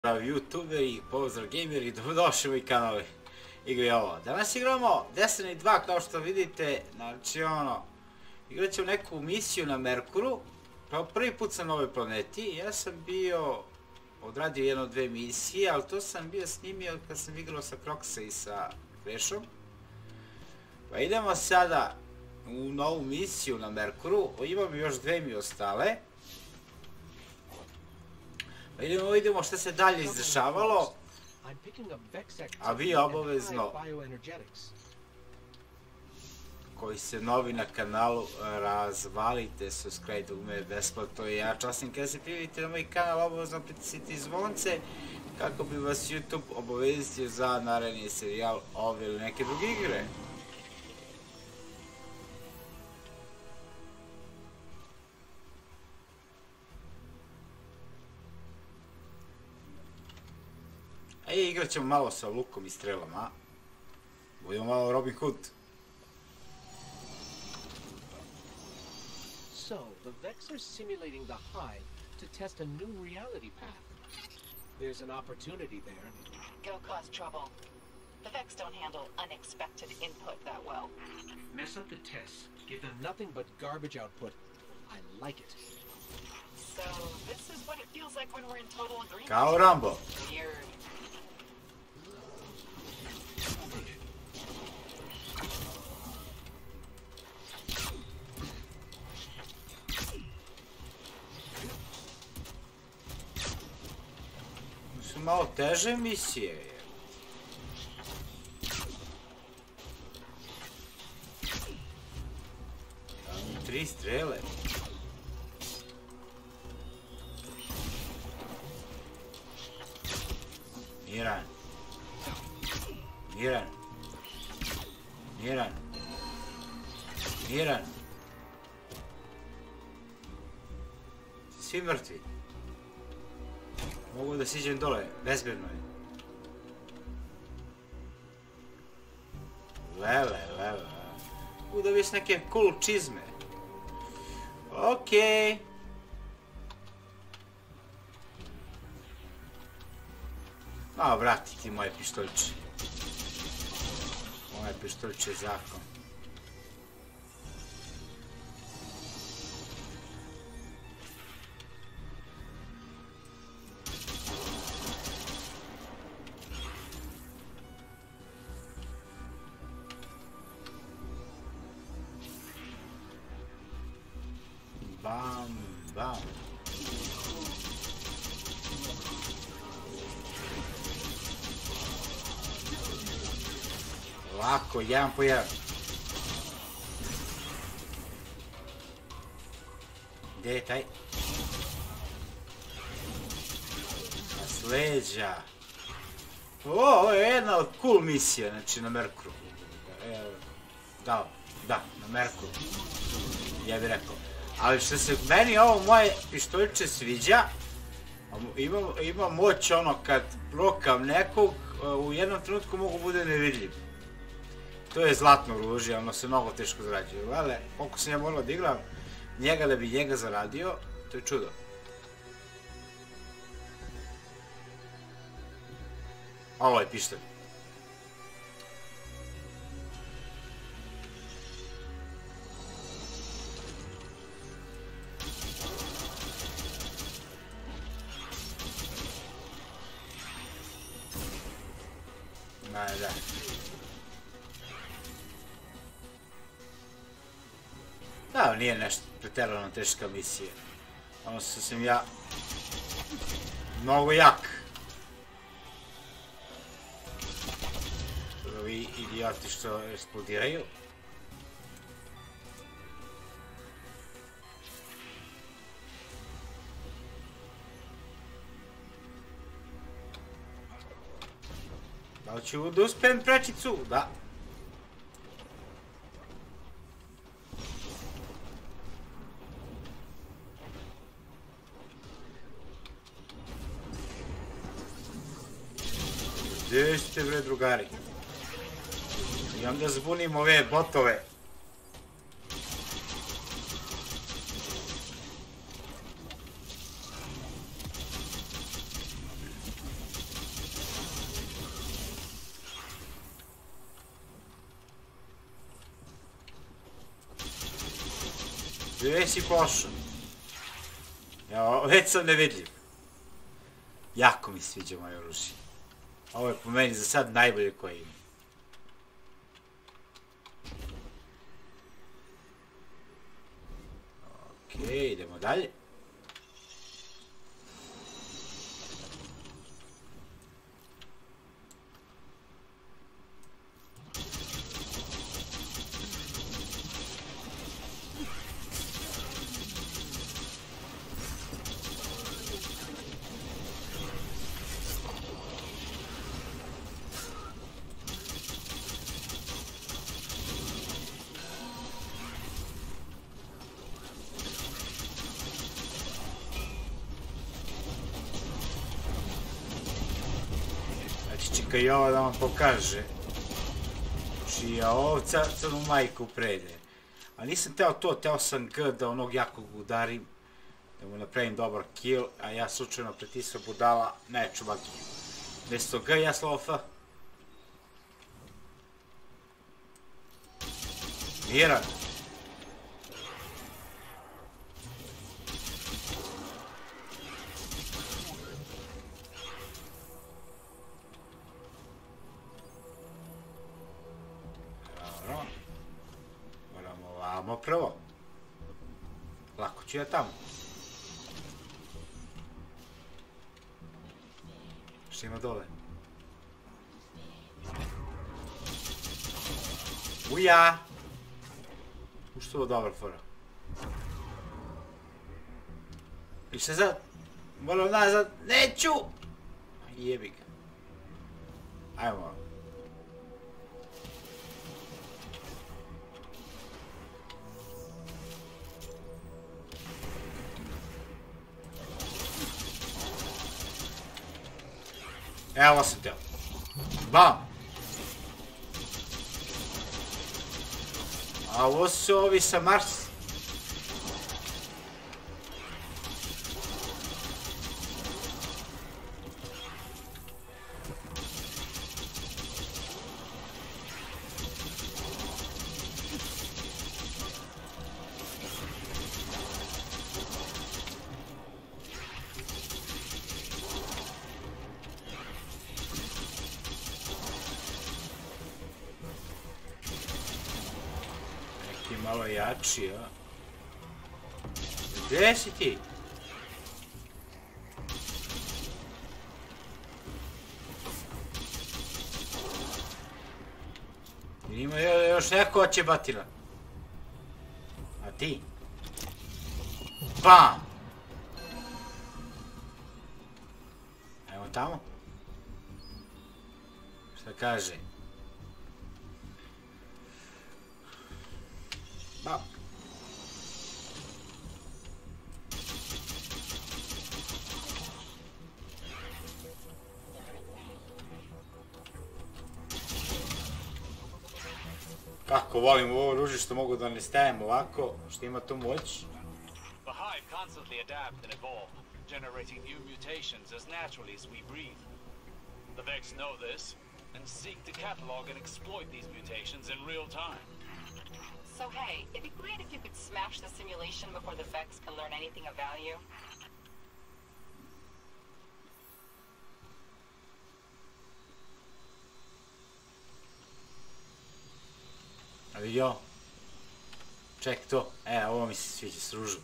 Pozdrav youtuberi, pozdrav gameri, dobrodošli u moj kanal Igri ovo. Danas igramo Destiny 2 kao što vidite, znači igrat ćemo neku misiju na Merkuru. Prvi put sam na ovoj planeti, ja sam bio odradio jedno dve misije, ali to sam bio snimio kad sam igrao sa Croxa i sa Crashom. Pa idemo sada u novu misiju na Merkuru, imam još dve mi ostale. Vidimo što se dalje izdešavalo, a vi obavezno, koji ste novi na kanalu, razvalite subscribe dugme besplatno i ja časnim kada se prijavite na moj kanal, obavezno pritisnite zvonce kako bi vas YouTube obavestio za naredni serijal ove ili neke druge igre. Igrat ćemo malo sa lukom i strelama. Budemo malo Robin Hood. So, the Vex are simulating the Hive to test a new reality path. There's an opportunity there. Go cause trouble. The Vex don't handle unexpected input that well. Mess up the tests. Give them nothing but garbage output. I like it. So, this is what it feels like when we're in total agreement. Kao Rambo. Weird. Su malo teže misije. Tri strele. Miran. Miran. Miran. Miran. Svi mrtvi. Mogu da siđem dole, bezbedno je. Lele. Mogu da viš neke cool čizme. Okej. Malo vrati ti moje pištoljče. Moje pištoljče je zakon. Bam, bam. Lako, jedan po jedan. Gdje je taj? S leđa. Ovo je jedna od cool misija, znači na Merkuru. Da, na Merkuru. Ja bih rekao. Ali što se meni ovo moje pištoljče sviđa, ima moć kad prokam nekog, u jednom trenutku mogu bude nevidljiv. To je zlatno oružje, ono se mnogo teško zarađuje. Gledaj, koliko sam ja morao da igram njega da bi njega zaradio, to je čudo. Ovo je pištolj. Da. Da, nije nešto pretjerano teška misija. Ono što sam ja mnogo jak. Ovi idioti što eksplodiraju. Da li ću da uspijem prečicu? Da. Gdje ste bre drugari? I onda zbunim ove botove. Gdje si pošao? Evo, već sam nevidljiv. Jako mi sviđa moje oružje. Ovo je po meni za sad najbolje koje ima. Okej, idemo dalje. Čekaj ovo da vam pokaže. Čija ovca crnu majku prede. A nisam teo to, teo sam G da onog jakog udarim. Da mu napravim dobar kill, a ja slučajno pritisao budala, ne čubaki. Mjesto G ja slovo F. Miran. Moramo prvo. Lako ću ja tamo. Što ima dole? Uja! Što je ovo dobra fora? I šta sad? Moram nazad. Neću! Jebi ga. Ajmo. Evo sam teo. Bam! A ovo su ovi sa Marsa. Malo jači, a? Gdje si ti? Ima još neko oće batina. A ti? Bam! Evo tamo. Šta kaže? Bam. Kako volim ovo oružje što mogu da ne stajem ovako, što ima tu moć. The Hive constantly adapt and evolve, generating new mutations as naturally as we breathe. The Vex know this and seek to catalog and exploit these mutations in real time. So hey, it'd be great if you could smash the simulation before the Vex can learn anything of value. A vidio? Ček to. Ovo mi se sviđa s ružom.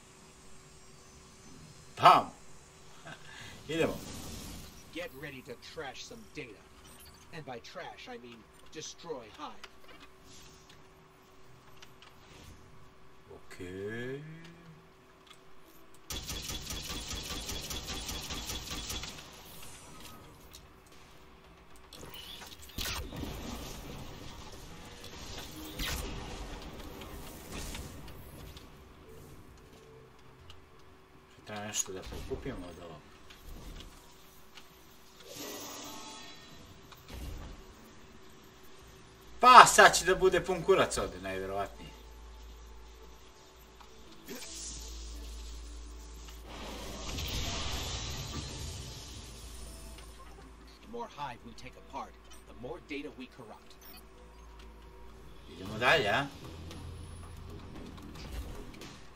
Bam! Idemo. Get ready to trash some data. And by trash, I mean destroy Hive. Okej. Treba nešto da pokupimo od ovog. Pa sad će da bude pun kurac ovdje, najvjerovatnije. The more Hive we take apart, the more data we corrupt. Idemo dalje, a?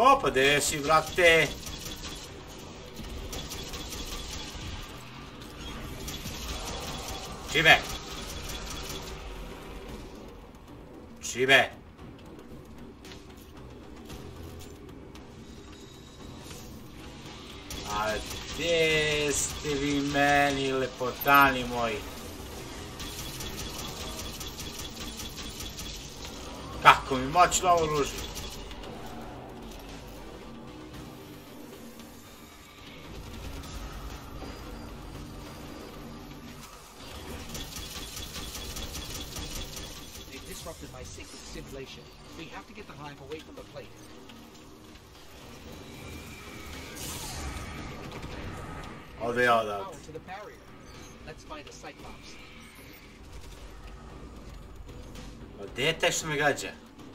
Opa, gdje si, brate? Čibe! Čibe! A gdje ste vi meni, lepotani moji? Kako mi moćno ovo ruži? They've disrupted my sync with the simulation. We have to get the hive away from the plate. Ode ja odavde. Power to the barrier. Let's find a Cyclops. Gdje je taj što me gađa?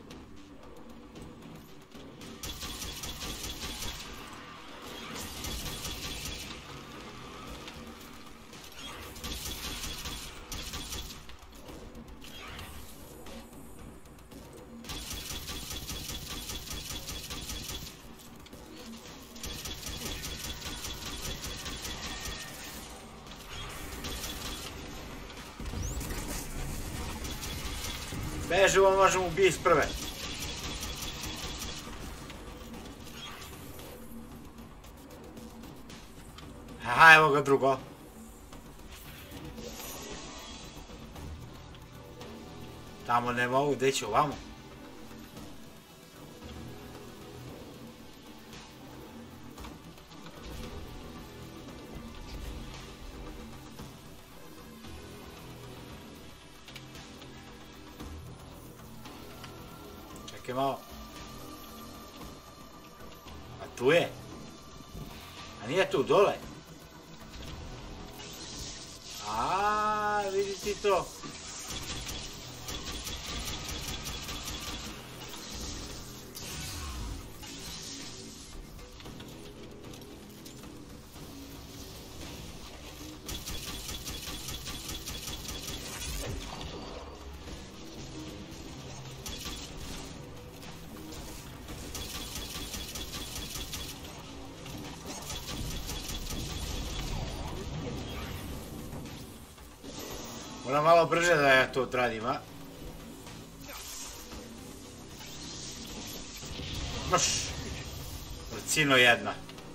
Beži, ovo možemo ubiti s prve. Aha, evo ga drugo. Tamo ne mogu, gdje ću ovamo? Čekaj malo. A tu je? A nije tu, dole? A vidi ti to. Moram malo brže da ja to odradim, a? Mrš! Vrcino jedna.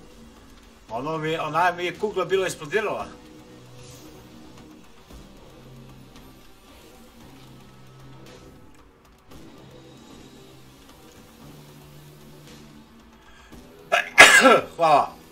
Ona mi je kugla bila eksplodirala. Hvala.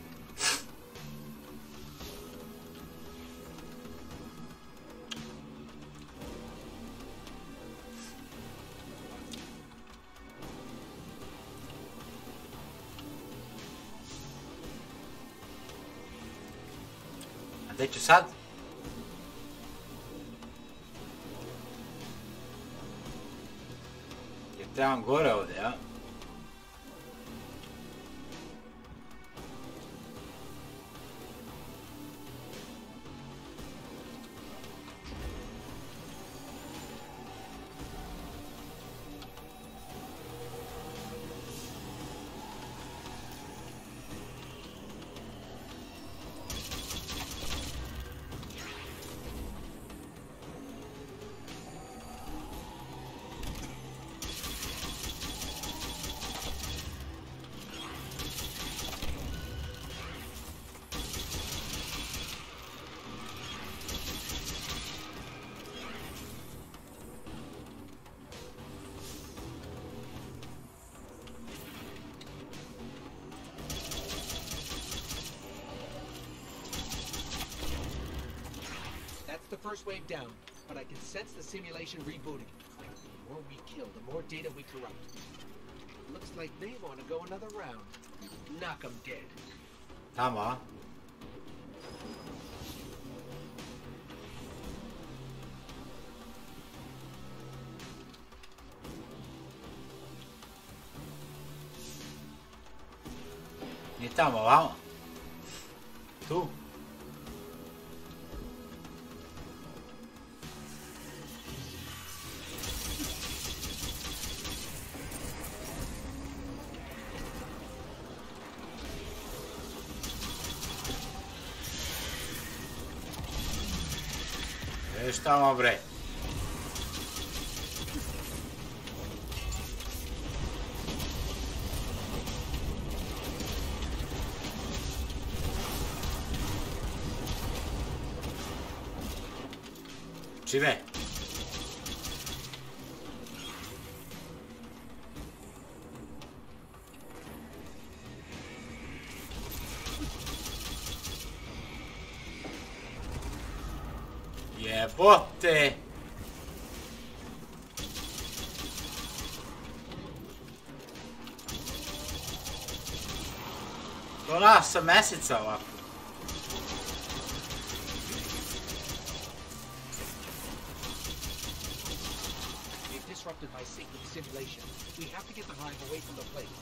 Gdje ću sad? Jer trebam gore ovdje, ja? The first wave down, but I can sense the simulation rebooting. The more we kill, the more data we corrupt. Looks like they want to go another round. Knock 'em dead. Tamo, a? Nije tamo, ovamo? Tu? Tamo bre. Žive. Jebote. To nas sa meseca ovako. They've disrupted my sync with the simulation. We have to get the hive away from the plate.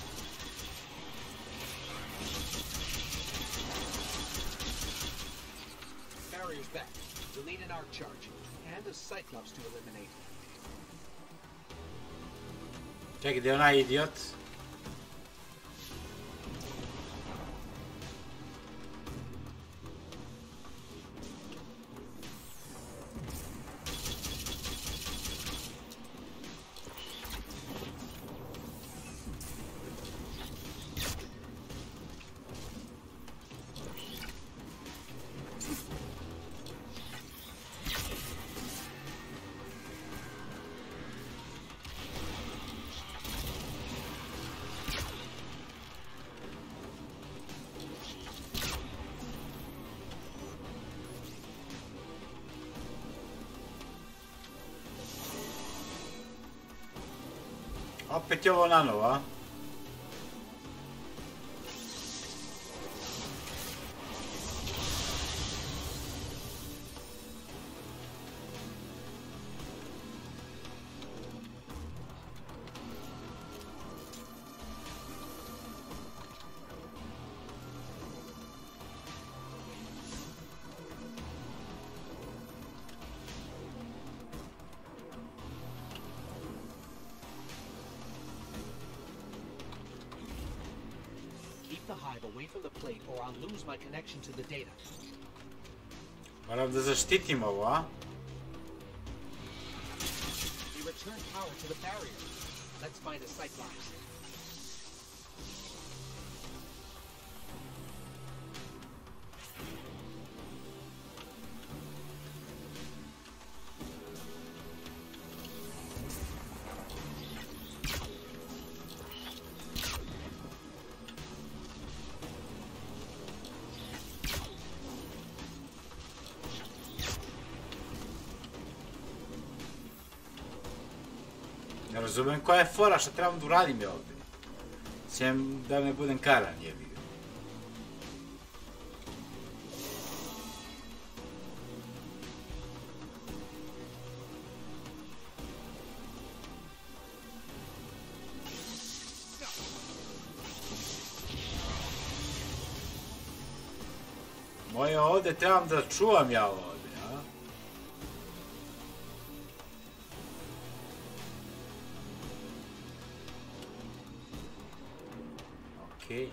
Barrier's back. We'll need an arc charge and a Cyclops to eliminate. Čekaj, gdje je onaj idiot? Opet je ovo na novo, a? The hive away from the plate or I'll lose my connection to the data. Moram da zaštitim ovo, a? We return power to the barrier. Let's find a Cyclops. Ne razumijem koja je fora, šta trebam da uradim je ovdje. Sjem da ne budem karan, jebi ga. Moje ovdje trebam da čuvam ja ovdje, a? Okej.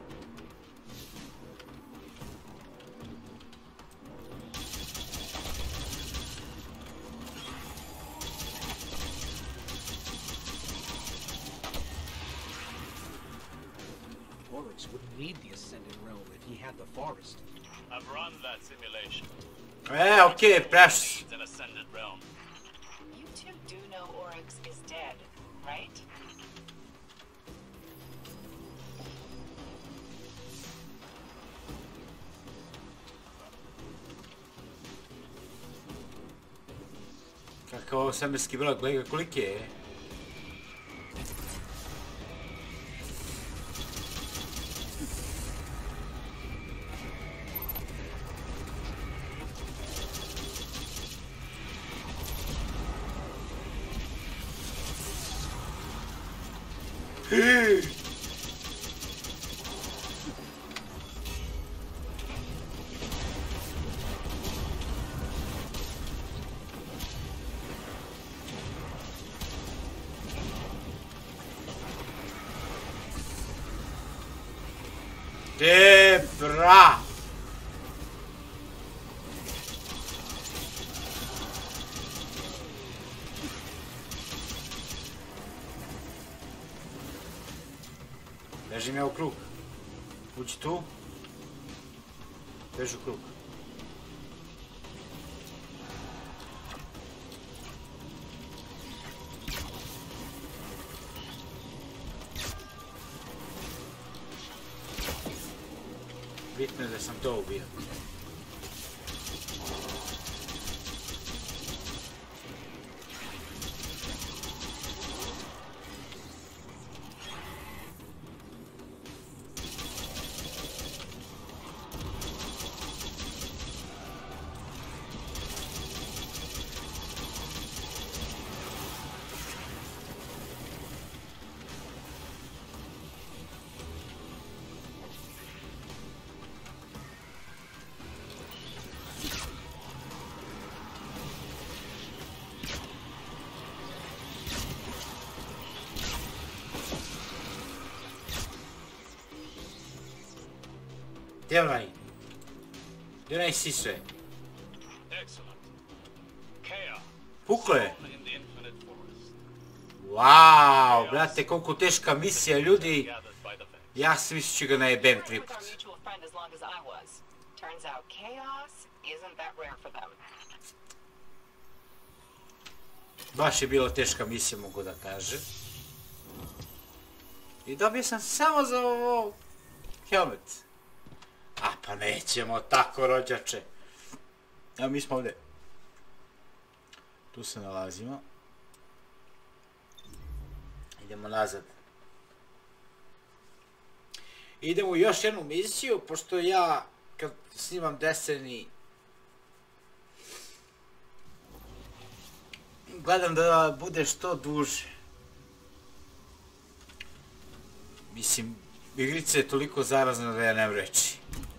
Oryx wouldn't need the Ascended Realm if he had the forest. I've run that simulation. Okej, prešli. It's an ascended realm. You two do know Oryx is dead, right? Kakav ovo svemirski brod, gledaj ga koliki je. Bra! Bežim ja u krug. Uđi tu. Beži u krug. Bitno je da sam to ubio. Gdje onaj? Gdje onaj siso je? Puklo je? Wow, brate, koliko teška misija, ljudi. Ja sam mislio ću ga najebem triput. Baš je bila teška misija, mogu da kažem. I dobio sam samo za ovo helmet. A pa nećemo tako, rođače. Evo mi smo ovdje. Tu se nalazimo. Idemo nazad. Idemo u još jednu misiju, pošto ja kad snimam Destiny gledam da bude što duže. Mislim, igrica je toliko zarazna da ja nemam reći.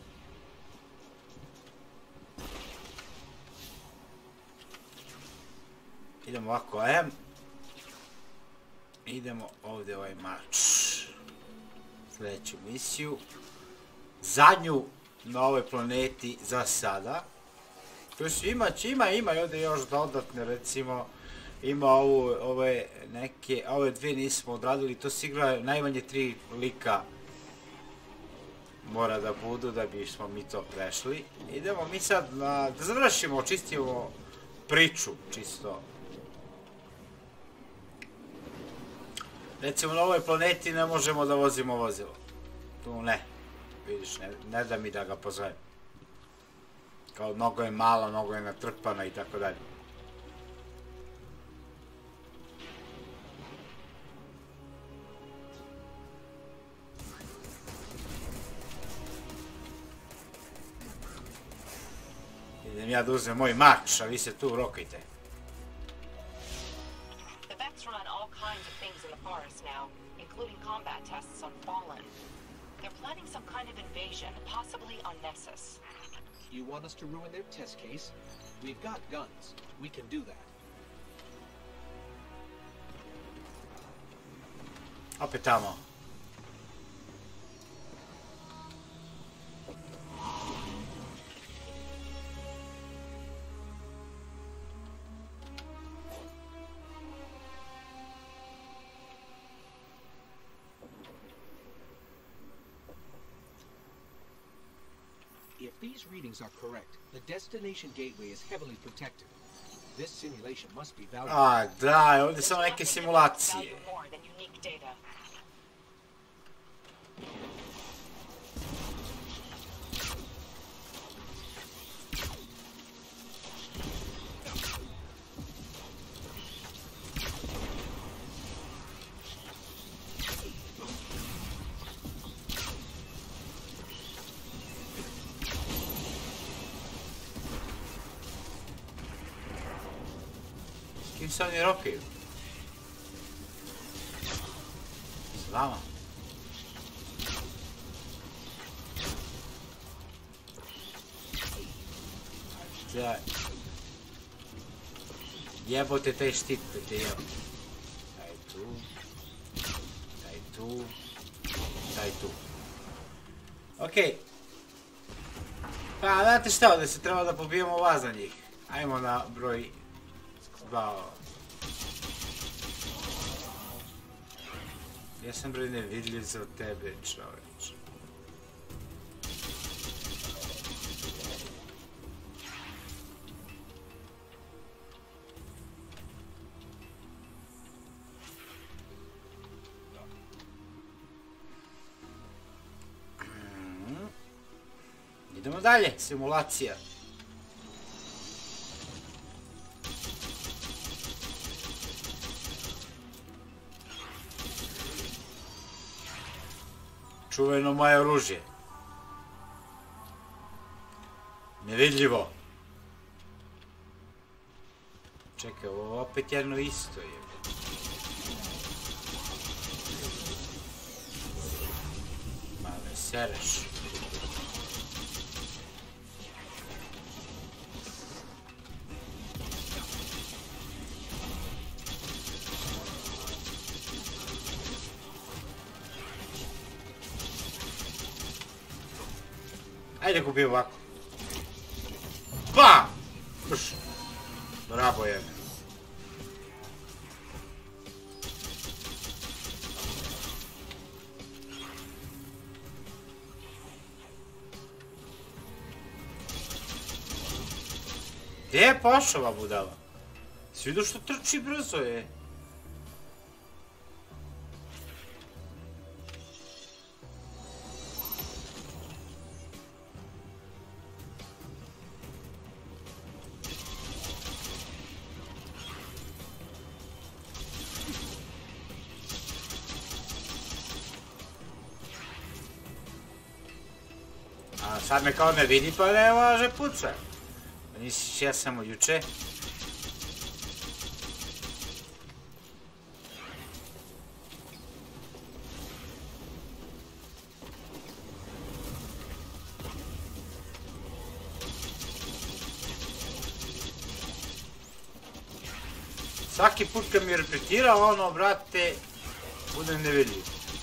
Idemo ovako, idemo ovdje ovaj mač. Sljedeću misiju. Zadnju na ovoj planeti za sada. To su ima i ovdje još dodatne, recimo. Ima ove neke, ove dvije nismo odradili, to se igra najmanje 3 lika. Mora da budu da bismo mi to prešli. Idemo mi sad da završimo, očistimo priču, čisto. Recimo na ovoj planeti ne možemo da vozimo vozilo. Tu ne. Vidiš, ne da mi da ga pozovem. Kao mnogo je malo, mnogo je natrpano i tako dalje. Idem ja da uzmem moj mač, a vi se tu rokajte. Including combat tests on Fallen. They're planning some kind of invasion, possibly on Nessus. You want us to ruin their test case? We've got guns. We can do that. Opet tamo. If these readings are correct, the destination gateway is heavily protected. This simulation must be valuable. A, da, ovdje samo neke simulacije. Kim se oni rokaju? S vama? Daj. Jebote taj štit da te jebo. Daj tu. Daj tu. Daj tu. Okej. Pa, znate šta, ovdje se treba da pobijemo vas za njih. Ajmo na broj 2. Ja sam bre nevidljiv za tebe, čoveč. Idemo dalje, simulacija. Čuveno moje oružje. Nevidljivo. Čekaj, ovo opet jedno isto je. Ma ne sereš. Ajde kupi ovako. Pa! Brš. Bravo je. Gdje je pošao ova budala? Si vidio što trči brzo je? A sad me kao ne vidi pa ne može puca. Nisi ja samo juče. Svaki put kad mi repetira ono, brate, bude nevidljiv.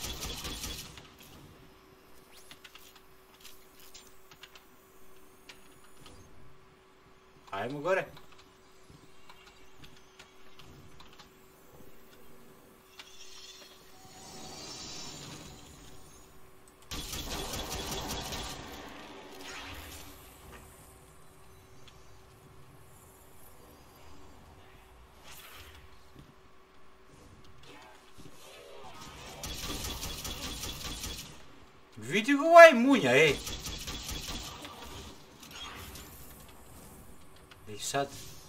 Ajmo gore. Vidi ga ovaj munja, ej. I sad...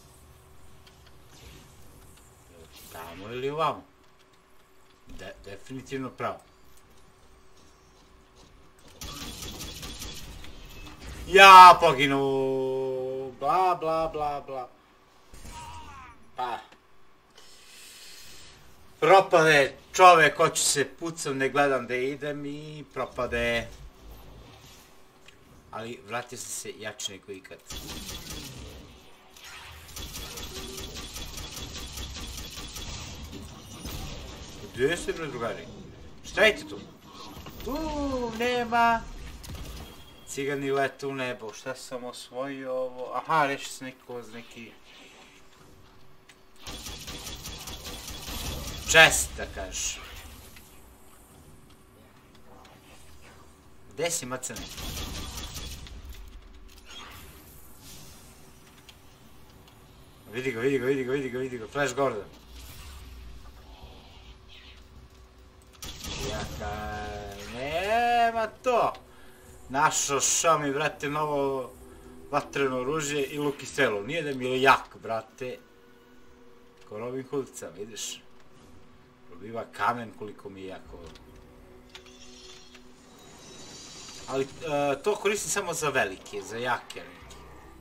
Tamo ili ovamo? Definitivno pravo. Ja poginu! Bla bla bla bla. Pa. Propade čovek, hoću se pucam, ne gledam da idem i propade. Ali vratio sam se jači nego ikad. Gdje ste bre drugari? Šta je tu? Nema. Cigani lete u nebo, šta sam osvojio ovo? Aha, reši se neki... Čest, da kažeš. Gde si, macane? Vidi ga, Flash Gordon. Jaka, nema to. Našao Šami, brate, novo vatreno oružje i luk i strelu. Nije da mi je jak, brate. Ko Robin Hoodca, vidiš. Probiva kamen koliko mi je jako. Ali to koristim samo za velike, za jake neke.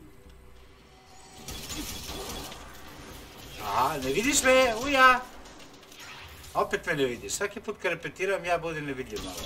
Aha, ne vidiš me, uja! Opet me ne vidiš, svaki put kad repetiram ja budem nevidljiv malo.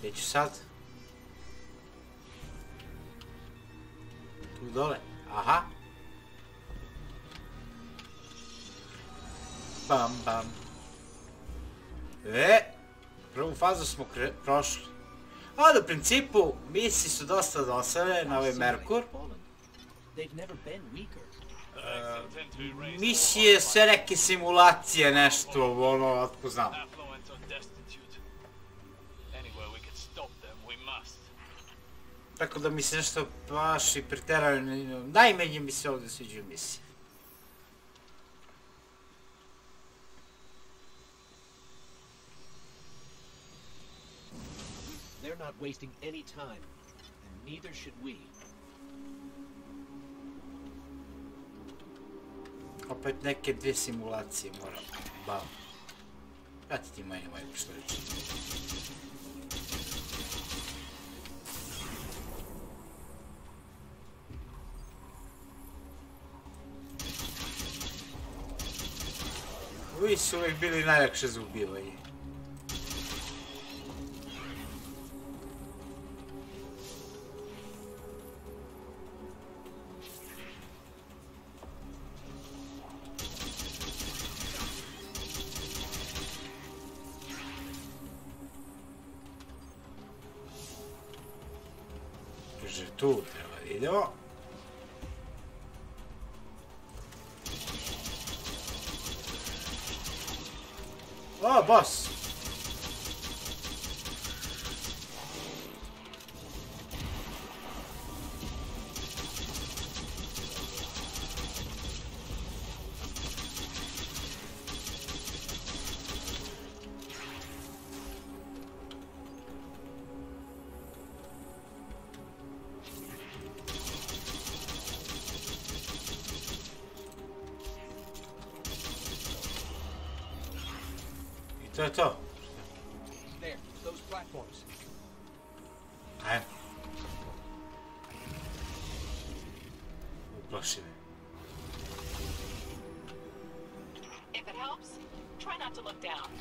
Gdje ću sad? Tu dole. Aha. Bam, bam. Prvu fazu smo prošli. Ali u principu misije su dosta dosadne na ovaj Merkur. Misije, sve neke simulacije, nešto, ono, otko znam. Tako da mi se nešto baš i pretjerano, najmanje mi se ovdje sviđaju misije. They're not wasting any time, and neither should we. Opet neke dvije simulacije moram baviti. Vrati ti manje što reći. Ovi su uvijek bili najlakše za ubivanje. Tu treba da idemo. O, boss! To je to. There, those platforms. Ajmo. Uplaši me. If it helps, try not to look down.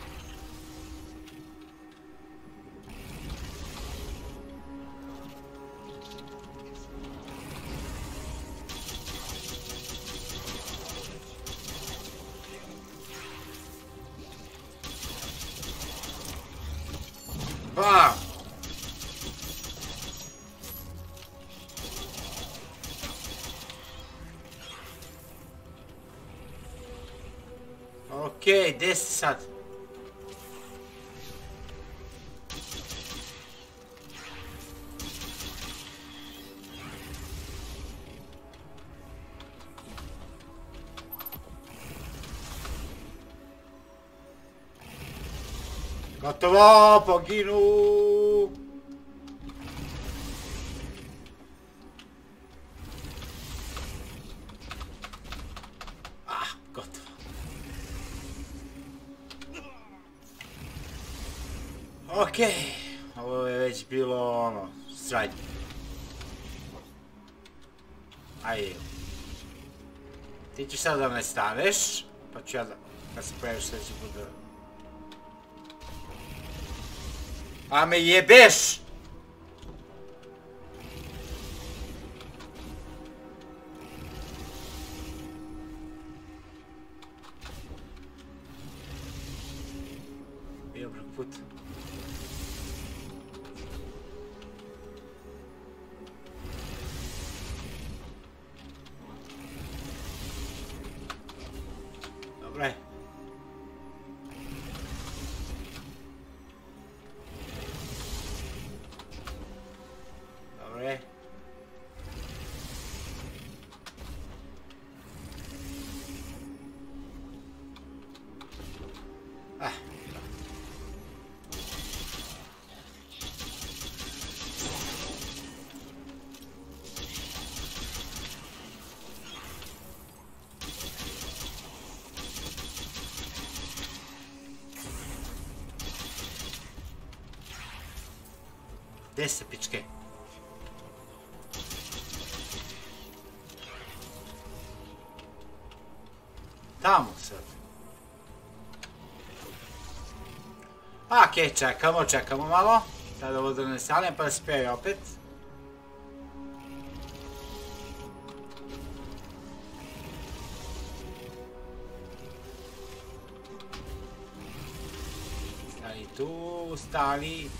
Bam! Okej, gdje si sad? Gotovo, poginu! Gotovo. Okej, ovo je već bilo ono, sradnje. Ajde. Ti ćeš sad da me staneš, pa ću ja da, kad se pojaviš sljedeći put da... A me jebeš! Bio prvi put. Dobre. Dobre. Gdje se pičke? Tamo sad. Okej, čekamo malo. Sada ovo da ne stavljam pa da se pojavi opet. Stani tu, stani.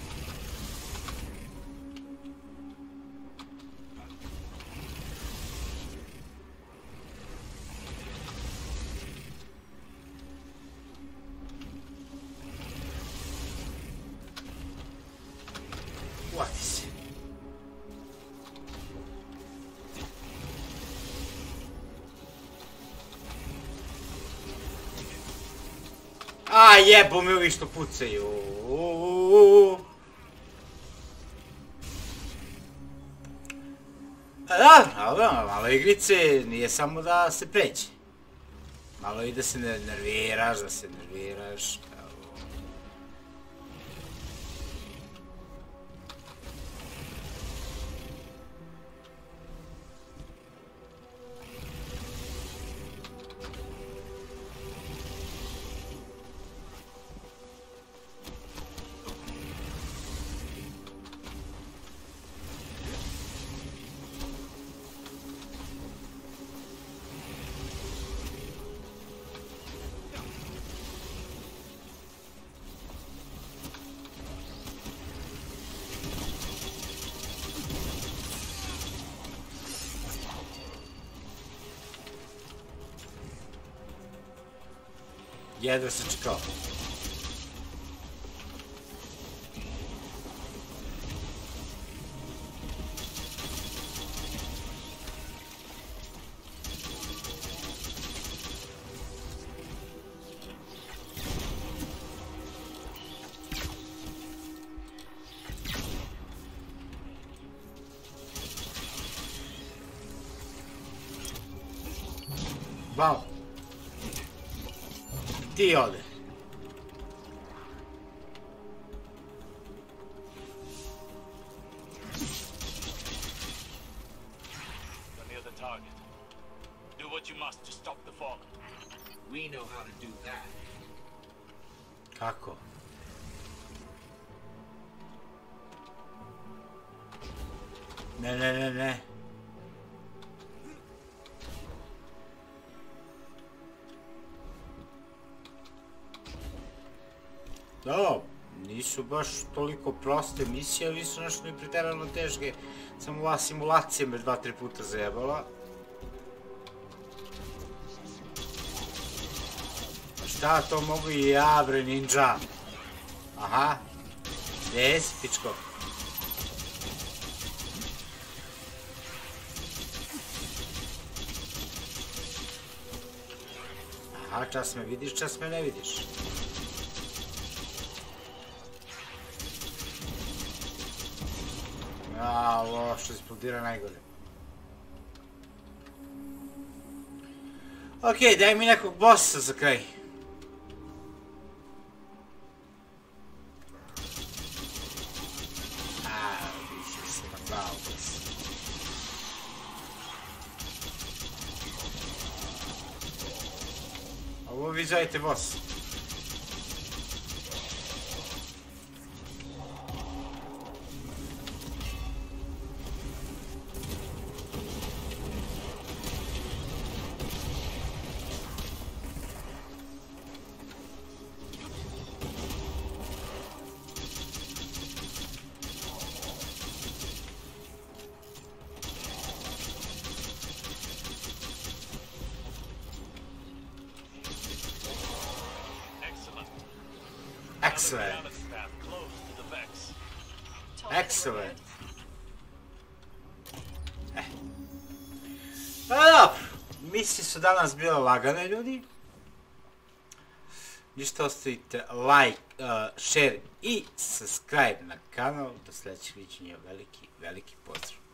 Uvati se. A jebo me ovi što pucaju. Da, malo igrice, nije samo da se pređe. Malo i da se nerviraš, jedva se čekao. Wow. Ti ode. You're near the target. Do what you must to stop the fog. We know how to do that. Kako? Ne. Da, nisu baš toliko proste misije, ali nisu nešto ni pretjerano teške. Samo ova simulacija me 2-3 puta zajebala. Šta to mogu i ja, bre, ninja? Aha. Gdje si, pičko? Aha, čas me vidiš, čas me ne vidiš. A, loše, eksplodira najgore. Okej, daj mi nekog bossa za kraj. Više se na glavu. Ovo vi zovete boss. Excellent. Excellent. Pa dobro, misije su danas bile lagane, ljudi. Ništa, ostavite like, share i subscribe na kanal. Do sljedećeg viđenja, veliki pozdrav.